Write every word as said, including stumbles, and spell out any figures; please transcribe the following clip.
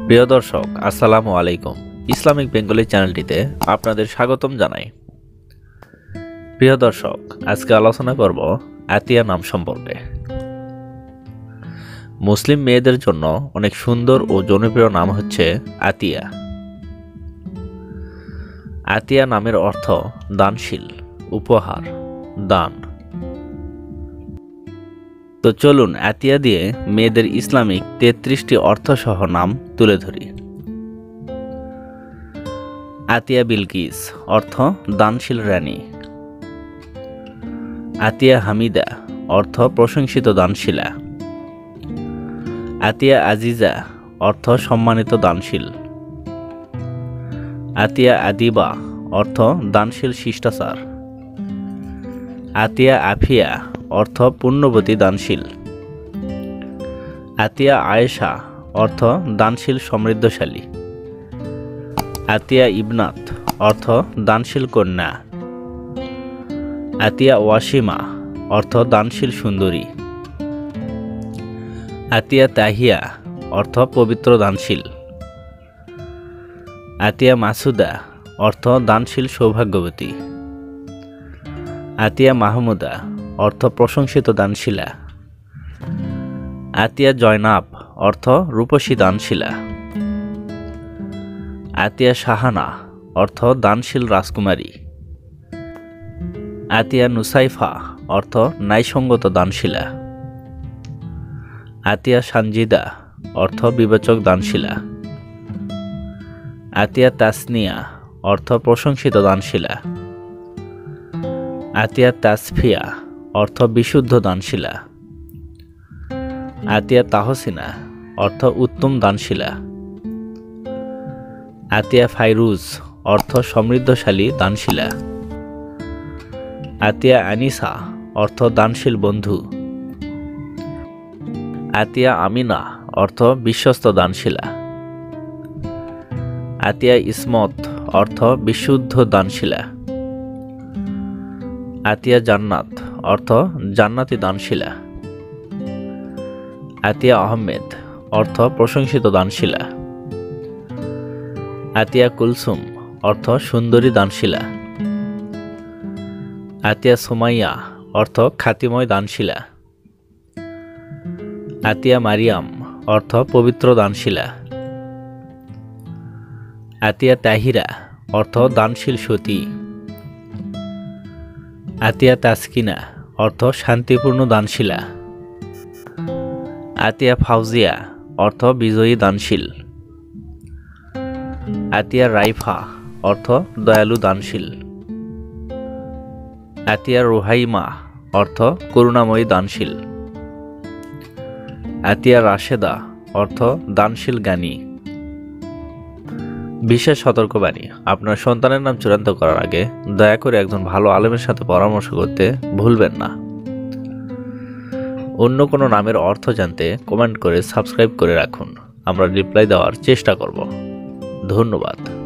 প্রিয় দর্শক, আসসালামু আলাইকুম। ইসলামিক বেঙ্গলি চ্যানেলটিতে আপনাদের স্বাগতম জানাই। প্রিয় দর্শক, আজকে আলোচনা করব আতিয়া নাম সম্পর্কে। মুসলিম মেয়েদের জন্য অনেক সুন্দর ও জনপ্রিয় নাম হচ্ছে আতিয়া। আতিয়া নামের অর্থ দানশীল, উপহার, দান। তো চলুন আতিয়া দিয়ে মেয়েদের ইসলামিক তেত্রিশটি অর্থসহ নাম তুলে ধরি। আতিয়া বিলকিস অর্থ দানশীল রানী। আতিয়া হামিদা অর্থ প্রশংসিত দানশীলা। আতিয়া আজিজা অর্থ সম্মানিত দানশীল। আতিয়া আদিবা অর্থ দানশীল শিষ্টাচার। আতিয়া আফিয়া অর্থ পুণ্যবতী দানশীল। আতিয়া আয়েশা অর্থ দানশীল সমৃদ্ধশালী। আতিয়া ইবনাত অর্থ দানশীল কন্যা। আতিয়া ওয়াসিমা অর্থ দানশীল সুন্দরী। আতিয়া তাহিয়া অর্থ পবিত্র দানশীল। আতিয়া মাসুদা অর্থ দানশীল সৌভাগ্যবতী। আতিয়া মাহমুদা অর্থ প্রশংসিত দানশীলা। আতিয়া জয়নাব অর্থ রূপসী দানশীলা। আতিয়া শাহানা অর্থ দানশীল রাজকুমারী। আতিয়া নুসাইফা অর্থ ন্যায়সঙ্গত দানশীলা। আতিয়া সানজিদা অর্থ বিবেচক দানশীলা। আতিয়া তাসনিয়া অর্থ প্রশংসিত দানশীলা। আতিয়া তাসফিয়া অর্থ বিশুদ্ধ দানশীলা। আতিয়া তাহসিনা অর্থ উত্তম দানশীলা। আতিয়া ফাইরুজ অর্থ সমৃদ্ধশালী দানশীলা। আতিয়া আনিসা অর্থ দানশীল বন্ধু। আতিয়া আমিনা অর্থ বিশ্বস্ত দানশীলা। আতিয়া ইসমত অর্থ বিশুদ্ধ দানশীলা। আতিয়া জান্নাত অর্থ জান্নাতি দানশীলা। আতিয়া আহমেদ অর্থ প্রশংসিত দানশীলা। আতিয়া কুলসুম অর্থ সুন্দরী দানশীলা। আতিয়া সুমাইয়া অর্থ খ্যাতিময় দানশীলা। আতিয়া মারিয়াম অর্থ পবিত্র দানশীলা। আতিয়া তাহিরা অর্থ দানশীল সতী। আতিয়া তাসকিনা অর্থ শান্তিপূর্ণ দানশীলা। আতিয়া ফাউজিয়া অর্থ বিজয়ী দানশীল। আতিয়া রাইফা অর্থ দয়ালু দানশীল। আতিয়া রুহাইমা অর্থ করুণাময়ী দানশীল। আতিয়া রাশেদা অর্থ দানশীল জ্ঞানী। বিশেষ সতর্কবাণী: আপনার সন্তানের নাম চূড়ান্ত করার আগে দয়া করে একজন ভালো আলেমের সাথে পরামর্শ করতে ভুলবেন না। অন্য কোনো নামের অর্থ জানতে কমেন্ট করে সাবস্ক্রাইব করে রাখুন। আমরা রিপ্লাই দেওয়ার চেষ্টা করব। ধন্যবাদ।